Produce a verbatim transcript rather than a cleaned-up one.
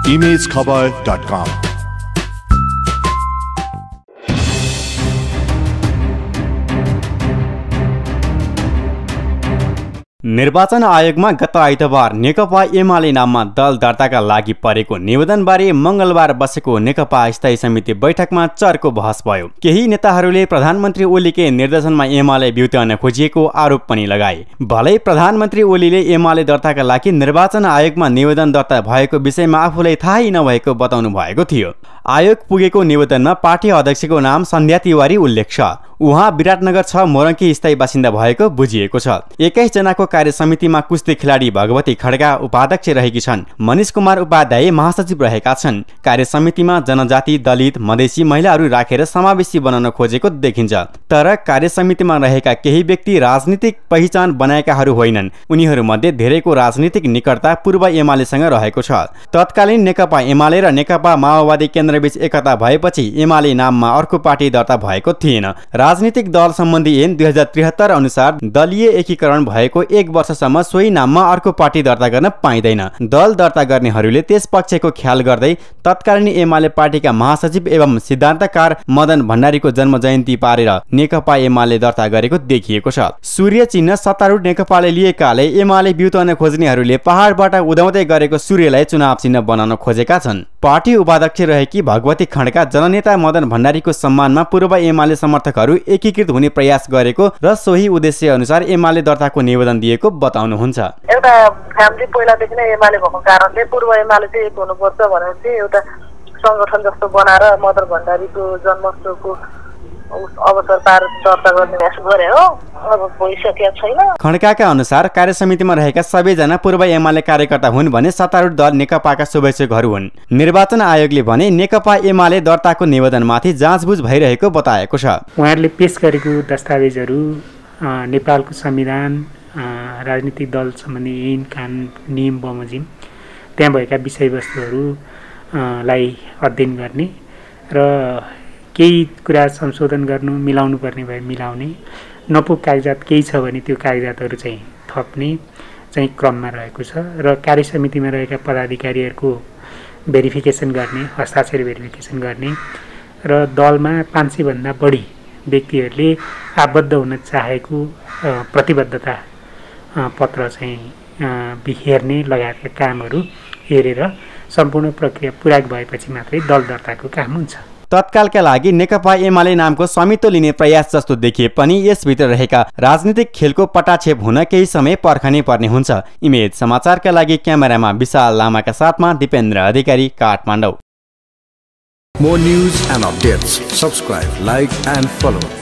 Image खबर dot कम। निर्वाचन आयोगमा गत आइतबार नेकपा एमाले नाममा दल दर्ताका लागि परेको निवेदनबारे मंगलबार बसेको नेकपा स्थायी समिति बैठकमा चर्को बहस भयो। केही नेताहरूले प्रधानमन्त्री ओलीकै निर्देशनमा एमाले ब्युत्याउन खोजिएको आरोप पनि लगाए। भलै प्रधानमन्त्री ओलीले एमाले दर्ताका लागि निर्वाचन आयोगमा निवेदन दर्ता भएको विषयमा आफूलाई थाहै नभएको बताउनु भएको थियो। आयोग पुगेको निवेदनमा पार्टी अध्यक्षको नाम सन्ध्या तिवारी उल्लेख छ। उहाँ विराटनगर छ मोरङकी स्थायी बासिन्दा भएको बुझिएको छ। एक्काइस जनाको कार्य समितिमा कुस्ती खेलाडी भगवती खड्का उपाध्यक्ष रहेकी छन्। मनिष कुमार उपाध्याय महासचिव रहेका छन्। कार्य समितिमा जनजाति, दलित, मधेसी महिलाहरू राखेर समावेशी बनाउन खोजेको देखिन्छ। तर कार्य समितिमा रहेका केही व्यक्ति राजनीतिक पहिचान बनाएकाहरू होइनन्। उनीहरूमध्ये धेरैको राजनीतिक निकटता पूर्व एमालेसँग रहेको छ। तत्कालीन नेकपा एमाले र नेकपा माओवादी केन्द्रबीच एकता भएपछि एमाले नाममा अर्को पार्टी दर्ता भएको थिएन। राजनीतिक दल सम्बन्धी ऐन दुई हजार त्रिहत्तर अनुसार दलीय एकीकरण भएको एक वर्षसम्म सोही नाममा अर्को पार्टी दर्ता गर्न पाइँदैन। दल दर्ता गर्नेहरूले त्यस पक्षको ख्याल गर्दै तत्कालीन एमाले पार्टीका महासचिव एवं सिद्धान्तकार मदन भण्डारीको जन्म जयन्ती पारेर नेकपा एमाले दर्ता गरेको देखिएको छ। सूर्य चिन्ह सत्तारूढ नेकपाले लिएकाले एमाले ब्युत्याउन खोज्नेहरूले पहाडबाट उदाउँदै गरेको सूर्यलाई चुनाव चिन्ह बनाउन खोजेका छन्। पार्टी उपाध्यक्ष रहेकी भगवती खड्का जननेता मदन भण्डारीको सम्मानमा पूर्व एमाले समर्थकहरू एकीकृत हुने प्रयास गरेको र सोही उद्देश्य अनुसार एमाले दर्ताको निवेदन दिएको बताउनुहुन्छ। एउटा फ्यामिली पहिलादेखि नै एमाले भएको कारणले पूर्व एमाले चाहिँ एक हुनुपर्छ भनेर चाहिँ एउटा संगठन जस्तो बनाएर मदन भण्डारीको जन्मोत्सवको अवसर पार दर्ता गर्ने प्रयास गरे हो। अब भइसकेको छैन। खड्काका अनुसार कार्य समितिमा रहेका सबैजना पूर्व एमाले कार्यकर्ता हुन् भने सत्तारूढ दल नेकपाका शुभेच्छुकहरू हुन्। निर्वाचन आयोगले भने नेकपा एमाले दर्ताको निवेदनमाथि जाँचबुझ भइरहेको बताएको छ। उहाँहरूले पेश गरेको दस्तावेजहरू नेपालको संविधान, राजनीतिक दल सम्बन्धी ऐन, कानुन, नियम बमोजिम त्यहाँ भएका विषयवस्तुहरूलाई अध्ययन गर्ने र केही कुरा संशोधन गर्नु, मिलाउनु पर्ने भए मिलाउने, नपुग कागजात केही छ भने त्यो कागजातहरू चाहिँ थप्ने चाहिँ क्रममा रहेको छ र कार्य समितिमा रहेका पदाधिकारीहरूको भेरिफिकेसन गर्ने, हस्ताक्षर भेरिफिकेसन गर्ने र दलमा पाँच सय भन्दा बढी व्यक्तिहरूले आबद्ध हुन चाहेको प्रतिबद्धता पत्र चाहिँ हेर्ने लगायतका कामहरू हेरेर सम्पूर्ण प्रक्रिया पुरा भएपछि मात्रै दल दर्ताको काम हुन्छ। तत्कालका लागि नेकपा एमाले नामको स्वामित्व लिने प्रयास जस्तो देखिए पनि यसभित्र रहेका राजनीतिक खेलको पटाक्षेप हुन केही समय पर्खनै पर्ने हुन्छ। इमेज समाचारका लागि क्यामेरामा विशाल लामाका साथमा दिपेन्द्र अधिकारी, Kathmandu. More news and updates. Subscribe, like and follow.